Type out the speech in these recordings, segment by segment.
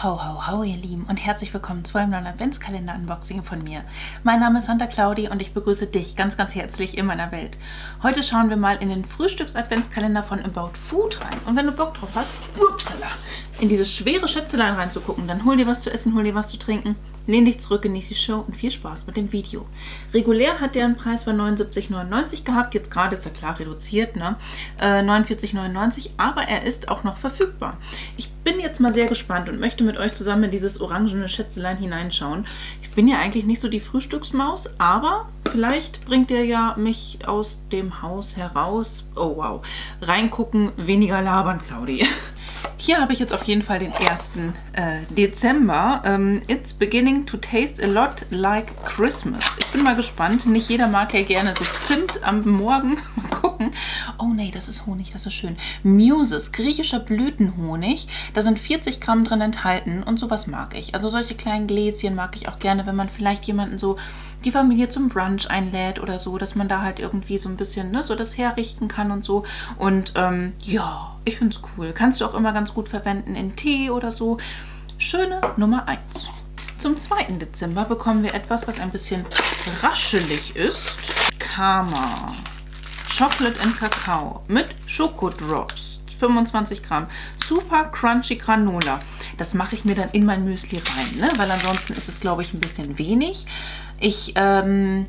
Ho, ho, ho, ihr Lieben und herzlich willkommen zu einem neuen Adventskalender-Unboxing von mir. Mein Name ist Santa Claudi und ich begrüße dich ganz, ganz herzlich in meiner Welt. Heute schauen wir mal in den Frühstücks-Adventskalender von About Food rein. Und wenn du Bock drauf hast, upsala, in dieses schwere Schätzelein reinzugucken, dann hol dir was zu essen, hol dir was zu trinken, lehn dich zurück, genieß die Show und viel Spaß mit dem Video. Regulär hat der einen Preis von 79,99 € gehabt, jetzt gerade ist er klar reduziert, ne? 49,99 €, aber er ist auch noch verfügbar. Ich bin jetzt mal sehr gespannt und möchte mit euch zusammen in dieses orangene Schätzelein hineinschauen. Ich bin ja eigentlich nicht so die Frühstücksmaus, aber vielleicht bringt er ja mich aus dem Haus heraus. Oh wow, reingucken, weniger labern, Claudi. Hier habe ich jetzt auf jeden Fall den 1. Dezember. It's beginning to taste a lot like Christmas. Ich bin mal gespannt. Nicht jeder mag ja gerne so Zimt am Morgen. Mal gucken. Oh nee, das ist Honig, das ist schön. Muses, griechischer Blütenhonig. Da sind 40 Gramm drin enthalten und sowas mag ich. Also solche kleinen Gläschen mag ich auch gerne, wenn man vielleicht jemanden so die Familie zum Brunch einlädt oder so, dass man da halt irgendwie so ein bisschen, ne, so das herrichten kann und so. Und ja, ich finde es cool. Kannst du auch immer ganz gut verwenden in Tee oder so. Schöne Nummer 1. Zum 2. Dezember bekommen wir etwas, was ein bisschen raschelig ist. Karma. Chocolate and Kakao mit Schokodrops. 25 Gramm. Super Crunchy Granola. Das mache ich mir dann in mein Müsli rein, ne? Weil ansonsten ist es, glaube ich, ein bisschen wenig. Ich ja,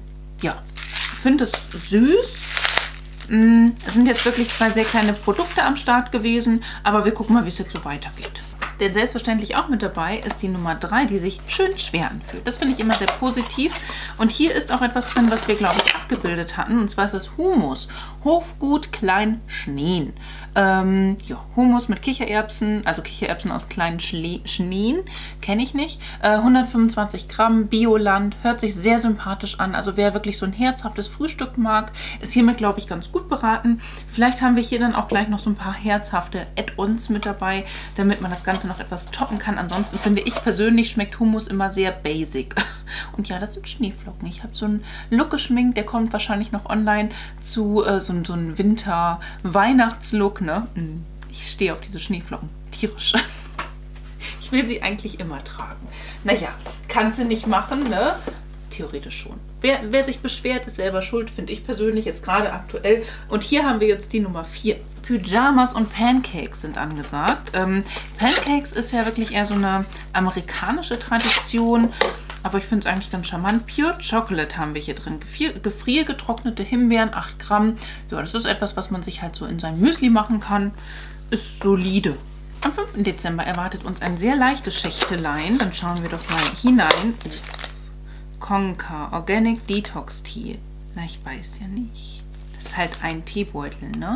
finde es süß. Es sind jetzt wirklich 2 sehr kleine Produkte am Start gewesen, aber wir gucken mal, wie es jetzt so weitergeht. Denn selbstverständlich auch mit dabei ist die Nummer 3, die sich schön schwer anfühlt. Das finde ich immer sehr positiv. Und hier ist auch etwas drin, was wir, glaube ich, abgebildet hatten. Und zwar ist das Hummus. Hofgut Klein Schneen. Ja, Hummus mit Kichererbsen, also Kichererbsen aus kleinen Schneen, kenne ich nicht. 125 Gramm, Bioland, hört sich sehr sympathisch an. Also wer wirklich so ein herzhaftes Frühstück mag, ist hiermit, glaube ich, ganz gut beraten. Vielleicht haben wir hier dann auch gleich noch so ein paar herzhafte Add-ons mit dabei, damit man das Ganze noch etwas toppen kann. Ansonsten finde ich persönlich, schmeckt Hummus immer sehr basic. Und ja, das sind Schneeflocken. Ich habe so einen Look geschminkt, der kommt wahrscheinlich noch online zu so einem Winter-Weihnachts-Look, ne? Ich stehe auf diese Schneeflocken. Tierisch. Ich will sie eigentlich immer tragen. Naja, kann sie nicht machen, ne? Theoretisch schon. Wer sich beschwert, ist selber schuld, finde ich persönlich jetzt gerade aktuell. Und hier haben wir jetzt die Nummer 4. Pyjamas und Pancakes sind angesagt. Pancakes ist ja wirklich eher so eine amerikanische Tradition, aber ich finde es eigentlich ganz charmant. Pure Chocolate haben wir hier drin. Gefriergetrocknete Himbeeren, 8 Gramm. Ja, das ist etwas, was man sich halt so in sein Müsli machen kann. Ist solide. Am 5. Dezember erwartet uns ein sehr leichtes Schächtelein. Dann schauen wir doch mal hinein. Conca Organic Detox Tea. Na, ich weiß ja nicht. Das ist halt ein Teebeutel, ne?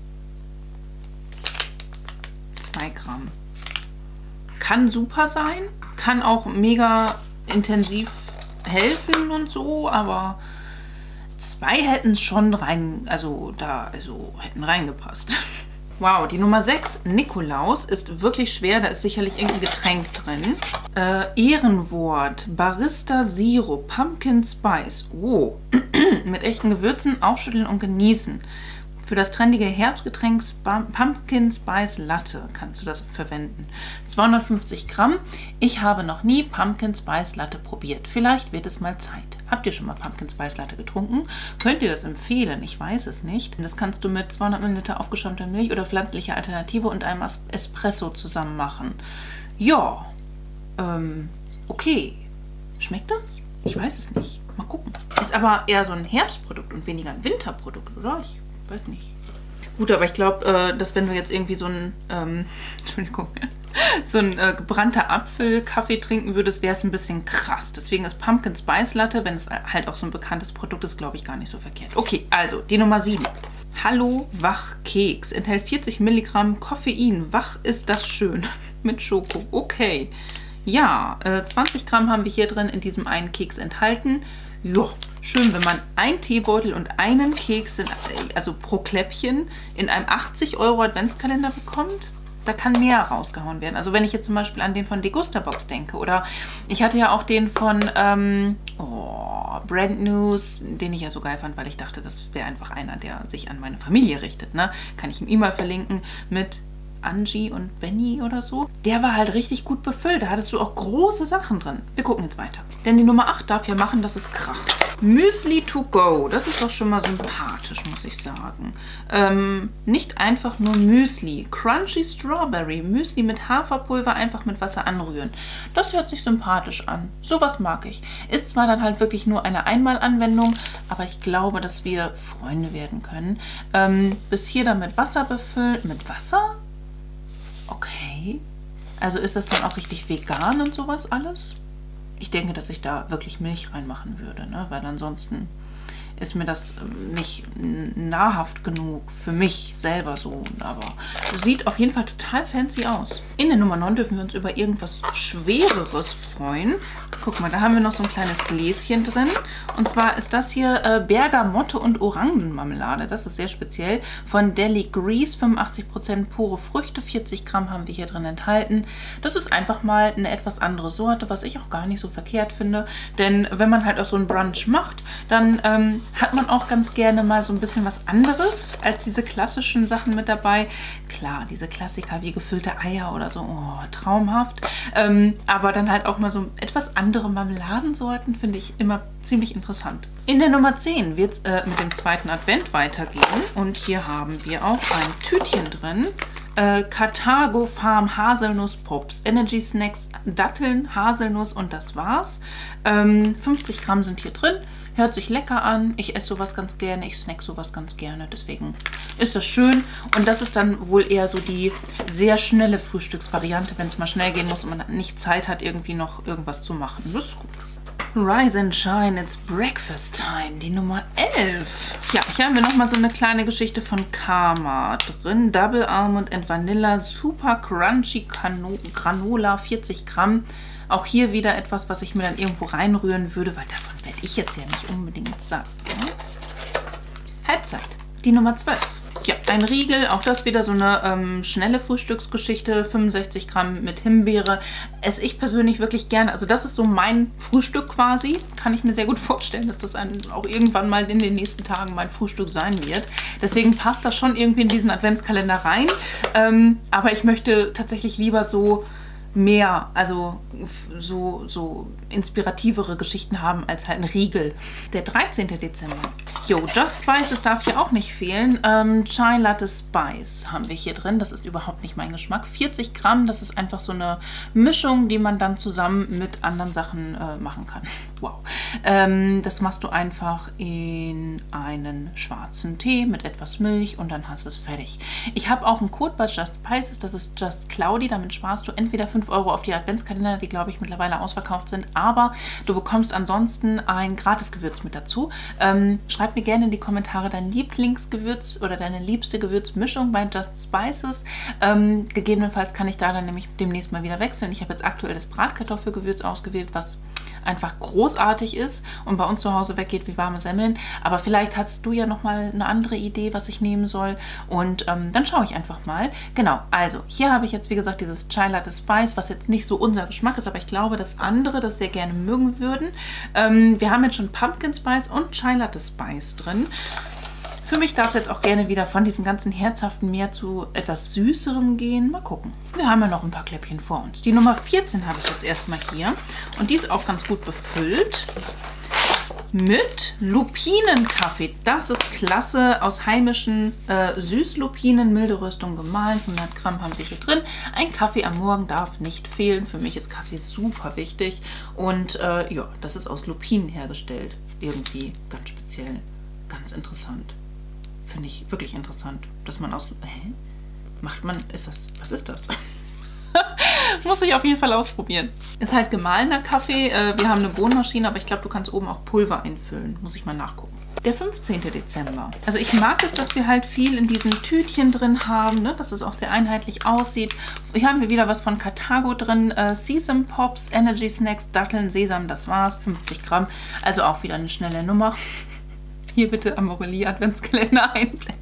2 Gramm. Kann super sein, kann auch mega intensiv helfen und so, aber 2 hätten schon hätten reingepasst. Wow, die Nummer 6, Nikolaus, ist wirklich schwer. Da ist sicherlich irgendein Getränk drin. Ehrenwort, Barista Zero, Pumpkin Spice. Oh, mit echten Gewürzen, aufschütteln und genießen. Für das trendige Herbstgetränk Pumpkin Spice Latte kannst du das verwenden. 250 Gramm. Ich habe noch nie Pumpkin Spice Latte probiert. Vielleicht wird es mal Zeit. Habt ihr schon mal Pumpkin Spice Latte getrunken? Könnt ihr das empfehlen? Ich weiß es nicht. Das kannst du mit 200 ml aufgeschäumter Milch oder pflanzlicher Alternative und einem Espresso zusammen machen. Ja, okay. Schmeckt das? Ich weiß es nicht. Mal gucken. Ist aber eher so ein Herbstprodukt und weniger ein Winterprodukt, oder? Ich weiß nicht. Gut, aber ich glaube, dass wenn du jetzt irgendwie so ein, Entschuldigung, so ein gebrannter Apfelkaffee trinken würdest, wäre es ein bisschen krass. Deswegen ist Pumpkin Spice Latte, wenn es halt auch so ein bekanntes Produkt ist, glaube ich, gar nicht so verkehrt. Okay, also die Nummer 7. Hallo Wach Keks. Enthält 40 Milligramm Koffein. Wach ist das schön. Mit Schoko. Okay. Ja, 20 Gramm haben wir hier drin in diesem einen Keks enthalten. Ja, schön, wenn man einen Teebeutel und einen Keks, also pro Kläppchen, in einem 80 € Adventskalender bekommt. Da kann mehr rausgehauen werden. Also wenn ich jetzt zum Beispiel an den von Degustabox denke oder ich hatte ja auch den von Brand News, den ich ja so geil fand, weil ich dachte, das wäre einfach einer, der sich an meine Familie richtet. Ne? Kann ich ihm mal verlinken mit Angie und Benny oder so. Der war halt richtig gut befüllt. Da hattest du auch große Sachen drin. Wir gucken jetzt weiter. Denn die Nummer 8 darf ja machen, dass es kracht. Müsli to go. Das ist doch schon mal sympathisch, muss ich sagen. Nicht einfach nur Müsli. Crunchy Strawberry. Müsli mit Haferpulver einfach mit Wasser anrühren. Das hört sich sympathisch an. Sowas mag ich. Ist zwar dann halt wirklich nur eine Einmalanwendung, aber ich glaube, dass wir Freunde werden können. Bis hier dann mit Wasser befüllen. Mit Wasser? Okay. Also ist das dann auch richtig vegan und sowas alles? Ich denke, dass ich da wirklich Milch reinmachen würde, ne? Weil ansonsten ist mir das nicht nahrhaft genug für mich selber so. Aber sieht auf jeden Fall total fancy aus. In der Nummer 9 dürfen wir uns über irgendwas Schwereres freuen. Guck mal, da haben wir noch so ein kleines Gläschen drin. Und zwar ist das hier Bergamotte und Orangenmarmelade. Das ist sehr speziell. Von Deli Grease, 85% pure Früchte, 40 Gramm haben wir hier drin enthalten. Das ist einfach mal eine etwas andere Sorte, was ich auch gar nicht so verkehrt finde. Denn wenn man halt auch so einen Brunch macht, dann hat man auch ganz gerne mal so ein bisschen was anderes als diese klassischen Sachen mit dabei. Klar, diese Klassiker wie gefüllte Eier oder so, oh, traumhaft. Aber dann halt auch mal so etwas andere Marmeladensorten finde ich immer ziemlich interessant. In der Nummer 10 wird es mit dem zweiten Advent weitergehen. Und hier haben wir auch ein Tütchen drin. Carthago Farm Haselnuss Pops, Energy Snacks, Datteln, Haselnuss und das war's. 50 Gramm sind hier drin. Hört sich lecker an. Ich esse sowas ganz gerne. Ich snack sowas ganz gerne. Deswegen ist das schön. Und das ist dann wohl eher so die sehr schnelle Frühstücksvariante, wenn es mal schnell gehen muss und man nicht Zeit hat, irgendwie noch irgendwas zu machen. Das ist gut. Rise and Shine, it's Breakfast Time. Die Nummer 11. Ja, hier haben wir nochmal so eine kleine Geschichte von Karma drin. Double Almond and Vanilla, Super Crunchy Granola, 40 Gramm. Auch hier wieder etwas, was ich mir dann irgendwo reinrühren würde, weil davon werde ich jetzt ja nicht unbedingt satt. Ja? Halbzeit. Die Nummer 12. Ja, ein Riegel, auch das wieder so eine schnelle Frühstücksgeschichte, 65 Gramm mit Himbeere. Esse ich persönlich wirklich gerne. Also das ist so mein Frühstück quasi. Kann ich mir sehr gut vorstellen, dass das auch irgendwann mal in den nächsten Tagen mein Frühstück sein wird. Deswegen passt das schon irgendwie in diesen Adventskalender rein. Aber ich möchte tatsächlich lieber so mehr, also so inspirativere Geschichten haben als halt ein Riegel. Der 13. Dezember. Jo, Just Spices darf hier auch nicht fehlen. Chai Latte Spice haben wir hier drin. Das ist überhaupt nicht mein Geschmack. 40 Gramm, das ist einfach so eine Mischung, die man dann zusammen mit anderen Sachen machen kann. Wow. Das machst du einfach in einen schwarzen Tee mit etwas Milch und dann hast du es fertig. Ich habe auch einen Code bei Just Spices, das ist Just Cloudy. Damit sparst du entweder 5 Euro auf die Adventskalender, die glaube ich mittlerweile ausverkauft sind, aber du bekommst ansonsten ein Gratisgewürz mit dazu. Schreib mir gerne in die Kommentare dein Lieblingsgewürz oder deine liebste Gewürzmischung bei Just Spices. Gegebenenfalls kann ich da dann nämlich demnächst mal wieder wechseln. Ich habe jetzt aktuell das Bratkartoffelgewürz ausgewählt, was einfach großartig ist und bei uns zu Hause weggeht wie warme Semmeln. Aber vielleicht hast du ja nochmal eine andere Idee, was ich nehmen soll. Und dann schaue ich einfach mal. Genau, also hier habe ich jetzt, wie gesagt, dieses Chai Latte Spice, was jetzt nicht so unser Geschmack ist, aber ich glaube, dass andere das sehr gerne mögen würden. Wir haben jetzt schon Pumpkin Spice und Chai Latte Spice drin. Für mich darf es jetzt auch gerne wieder von diesem ganzen Herzhaften mehr zu etwas Süßerem gehen. Mal gucken. Wir haben ja noch ein paar Kläppchen vor uns. Die Nummer 14 habe ich jetzt erstmal hier. Und die ist auch ganz gut befüllt. Mit Lupinenkaffee. Das ist klasse. Aus heimischen Süßlupinen, milde Röstung gemahlen. 100 Gramm haben wir hier drin. Ein Kaffee am Morgen darf nicht fehlen. Für mich ist Kaffee super wichtig. Und ja, das ist aus Lupinen hergestellt. Irgendwie ganz speziell. Ganz interessant. Finde ich wirklich interessant, dass man aus... Hä? Macht man... Ist das... Was ist das? Muss ich auf jeden Fall ausprobieren. Ist halt gemahlener Kaffee. Wir haben eine Bohnenmaschine, aber ich glaube, du kannst oben auch Pulver einfüllen. Muss ich mal nachgucken. Der 15. Dezember. Also ich mag es, dass wir halt viel in diesen Tütchen drin haben, ne? Dass es auch sehr einheitlich aussieht. Hier haben wir wieder was von Carthago drin. Sesame Pops, Energy Snacks, Datteln, Sesam, das war's. 50 Gramm. Also auch wieder eine schnelle Nummer. Hier bitte Amorelie Adventskalender einblenden.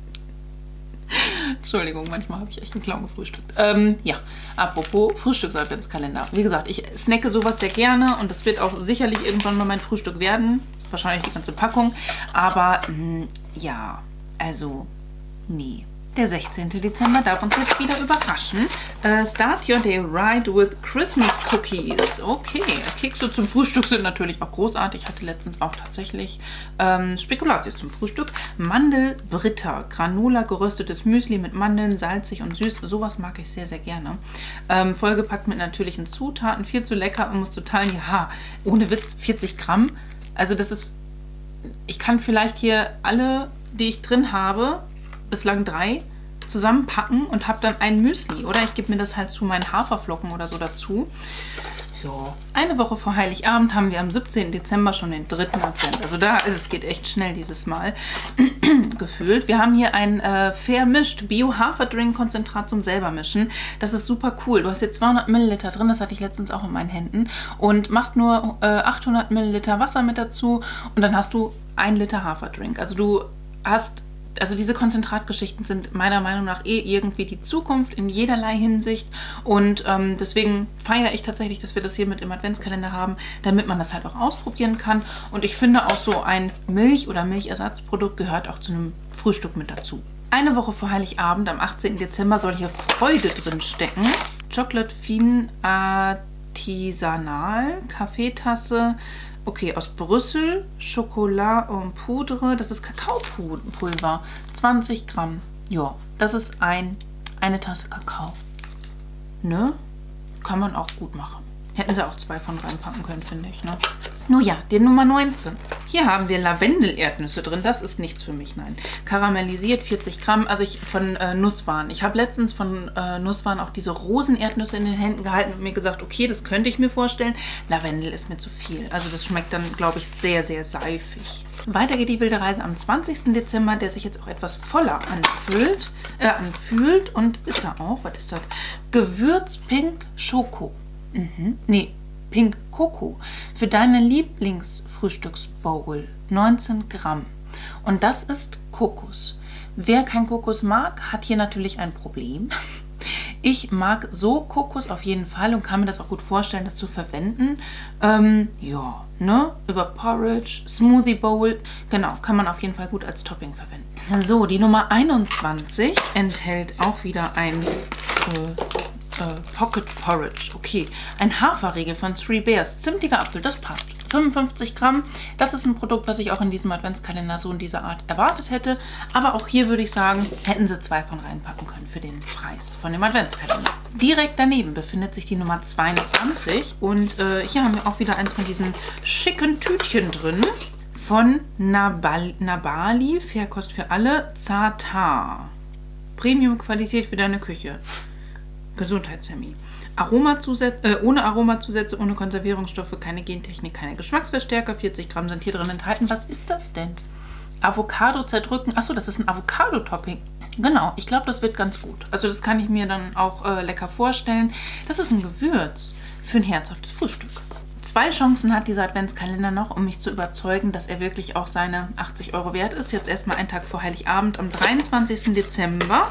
Entschuldigung, manchmal habe ich echt einen Clown gefrühstückt. Ja, apropos Frühstücks-Adventskalender. Wie gesagt, ich snacke sowas sehr gerne und das wird auch sicherlich irgendwann mal mein Frühstück werden. Wahrscheinlich die ganze Packung. Aber ja, also nee. Der 16. Dezember darf uns jetzt wieder überraschen. Start your day right with Christmas Cookies. Okay, Kekse zum Frühstück sind natürlich auch großartig. Ich hatte letztens auch tatsächlich Spekulatius zum Frühstück. Mandelbritta, Granola, geröstetes Müsli mit Mandeln, salzig und süß. Sowas mag ich sehr, sehr gerne. Vollgepackt mit natürlichen Zutaten. Viel zu lecker, um es zu teilen. Ja, ohne Witz, 40 Gramm. Also das ist... Ich kann vielleicht hier alle, die ich drin habe, bislang 3, zusammenpacken und habe dann ein Müsli. Oder ich gebe mir das halt zu meinen Haferflocken oder so dazu. So. Eine Woche vor Heiligabend haben wir am 17. Dezember schon den 3. Advent. Also es geht echt schnell dieses Mal gefühlt. Wir haben hier ein Vermischt Bio-Haferdrink-Konzentrat zum selber mischen. Das ist super cool. Du hast hier 200 Milliliter drin, das hatte ich letztens auch in meinen Händen. Und machst nur 800 Milliliter Wasser mit dazu und dann hast du 1 Liter Haferdrink. Also diese Konzentratgeschichten sind meiner Meinung nach irgendwie die Zukunft in jederlei Hinsicht und deswegen feiere ich tatsächlich, dass wir das hier mit im Adventskalender haben, damit man das halt auch ausprobieren kann und ich finde auch so ein Milch- oder Milchersatzprodukt gehört auch zu einem Frühstück mit dazu. Eine Woche vor Heiligabend, am 18. Dezember, soll hier Freude drin stecken. Chocolate Fine Artisanal, Kaffeetasse. Okay, aus Brüssel, Chocolat en Poudre, das ist Kakaopulver, 20 Gramm. Ja, das ist eine Tasse Kakao. Ne? Kann man auch gut machen. Hätten sie auch 2 von reinpacken können, finde ich, ne? Nun ja, die Nummer 19. Hier haben wir Lavendel-Erdnüsse drin. Das ist nichts für mich, nein. Karamellisiert, 40 Gramm. Also von Nusswaren. Ich habe letztens von Nusswaren auch diese Rosenerdnüsse in den Händen gehalten und mir gesagt, okay, das könnte ich mir vorstellen. Lavendel ist mir zu viel. Also das schmeckt dann, glaube ich, sehr, sehr seifig. Weiter geht die wilde Reise am 20. Dezember, der sich jetzt auch etwas voller anfühlt und ist er auch. Was ist das? Gewürz Pink Schoko. Nee, Pink Coco. Für deine Lieblingsfrühstücksbowl. 19 Gramm. Und das ist Kokos. Wer kein Kokos mag, hat hier natürlich ein Problem. Ich mag so Kokos auf jeden Fall und kann mir das auch gut vorstellen, das zu verwenden. Ja, ne? Über Porridge, Smoothie Bowl. Genau, kann man auf jeden Fall gut als Topping verwenden. So, die Nummer 21 enthält auch wieder ein Pocket Porridge. Okay, ein Haferriegel von Three Bears. Zimtiger Apfel, das passt. 55 Gramm. Das ist ein Produkt, was ich auch in diesem Adventskalender so in dieser Art erwartet hätte. Aber auch hier würde ich sagen, hätten sie 2 von reinpacken können für den Preis von dem Adventskalender. Direkt daneben befindet sich die Nummer 22. Und hier haben wir auch wieder eins von diesen schicken Tütchen drin. Von Nabali, Fairkost für alle, Zartar. Premium-Qualität für deine Küche. Gesundheitschemie. Ohne Aromazusätze, ohne Konservierungsstoffe, keine Gentechnik, keine Geschmacksverstärker. 40 Gramm sind hier drin enthalten. Was ist das denn? Avocado zerdrücken. Achso, das ist ein Avocado-Topping. Genau, ich glaube, das wird ganz gut. Also das kann ich mir dann auch lecker vorstellen. Das ist ein Gewürz für ein herzhaftes Frühstück. 2 Chancen hat dieser Adventskalender noch, um mich zu überzeugen, dass er wirklich auch seine 80 € wert ist. Jetzt erstmal einen Tag vor Heiligabend am 23. Dezember.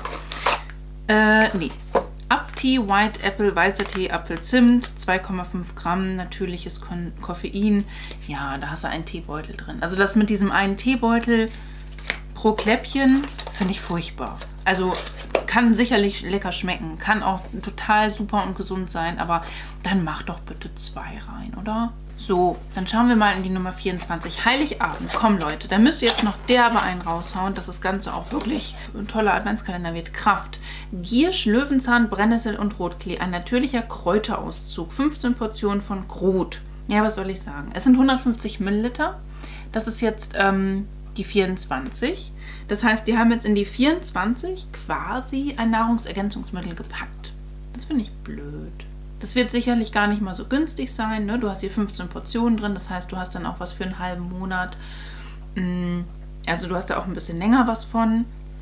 Nee. Up-Tea, White Apple, weißer Tee, Apfelzimt, 2,5 Gramm, natürliches Koffein. Ja, da hast du einen Teebeutel drin. Also das mit diesem einen Teebeutel pro Kläppchen finde ich furchtbar. Also kann sicherlich lecker schmecken, kann auch total super und gesund sein, aber dann mach doch bitte 2 rein, oder? So, dann schauen wir mal in die Nummer 24. Heiligabend. Komm Leute, da müsst ihr jetzt noch derbe einen raushauen, dass das Ganze auch wirklich ein toller Adventskalender wird. Kraft. Giersch, Löwenzahn, Brennnessel und Rotklee. Ein natürlicher Kräuterauszug. 15 Portionen von Grut. Ja, was soll ich sagen? Es sind 150 Milliliter. Das ist jetzt die 24. Das heißt, die haben jetzt in die 24 quasi ein Nahrungsergänzungsmittel gepackt. Das finde ich blöd. Das wird sicherlich gar nicht mal so günstig sein, ne? Du hast hier 15 Portionen drin, das heißt, du hast dann auch was für einen halben Monat. Also du hast da auch ein bisschen länger was von.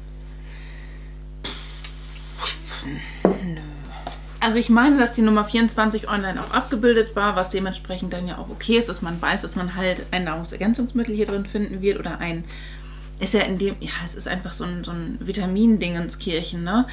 Nö. Also ich meine, dass die Nummer 24 online auch abgebildet war, was dementsprechend dann ja auch okay ist, dass man weiß, dass man halt ein Nahrungsergänzungsmittel hier drin finden wird oder ein, ist ja in dem, ja, es ist einfach so ein Vitamindingenskirchen, ne?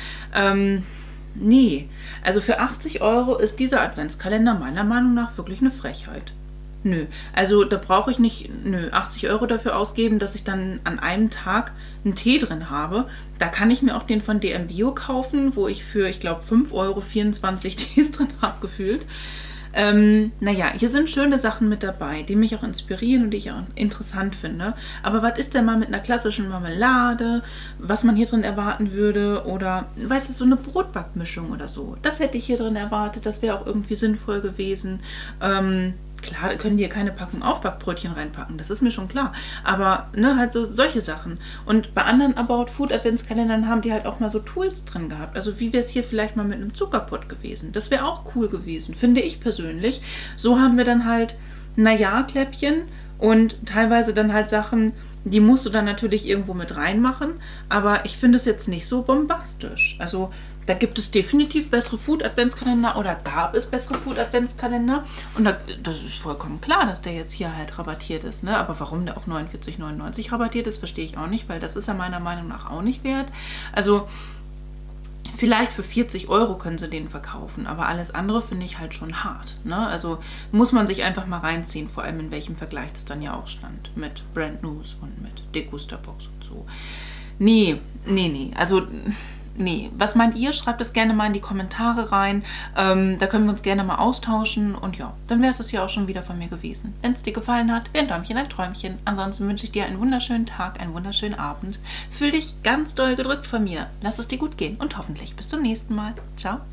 Nee, also für 80 € ist dieser Adventskalender meiner Meinung nach wirklich eine Frechheit. Nö, also da brauche ich nicht 80 € dafür ausgeben, dass ich dann an einem Tag einen Tee drin habe. Da kann ich mir auch den von DM Bio kaufen, wo ich für, ich glaube, 5 € 24 Tees drin habe gefühlt. Naja, hier sind schöne Sachen mit dabei, die mich auch inspirieren und die ich auch interessant finde. Aber was ist denn mal mit einer klassischen Marmelade, was man hier drin erwarten würde? Oder, weißt du, so eine Brotbackmischung oder so. Das hätte ich hier drin erwartet, das wäre auch irgendwie sinnvoll gewesen. Klar, da können die hier keine Packung Aufbackbrötchen reinpacken, das ist mir schon klar. Aber, ne, halt so solche Sachen. Und bei anderen About Food Adventskalendern haben die halt auch mal so Tools drin gehabt. Also wie wäre es hier vielleicht mal mit einem Zuckerpott gewesen? Das wäre auch cool gewesen, finde ich persönlich. So haben wir dann halt, naja, Kläppchen und teilweise dann halt Sachen, die musst du dann natürlich irgendwo mit reinmachen. Aber ich finde es jetzt nicht so bombastisch. Also da gibt es definitiv bessere Food-Adventskalender oder gab es bessere Food-Adventskalender. Und das ist vollkommen klar, dass der jetzt hier halt rabattiert ist. Ne? Aber warum der auf 49,99 rabattiert ist, verstehe ich auch nicht, weil das ist ja meiner Meinung nach auch nicht wert. Also vielleicht für 40 € können sie den verkaufen, aber alles andere finde ich halt schon hart. Ne? Also muss man sich einfach mal reinziehen, vor allem in welchem Vergleich das dann ja auch stand. Mit Brand News und mit Degusta-Box und so. Nee. Also nee, was meint ihr? Schreibt es gerne mal in die Kommentare rein. Da können wir uns gerne mal austauschen. Und ja, dann wäre es ja auch schon wieder von mir gewesen. Wenn es dir gefallen hat, wäre ein Däumchen ein Träumchen. Ansonsten wünsche ich dir einen wunderschönen Tag, einen wunderschönen Abend. Fühl dich ganz doll gedrückt von mir. Lass es dir gut gehen und hoffentlich bis zum nächsten Mal. Ciao.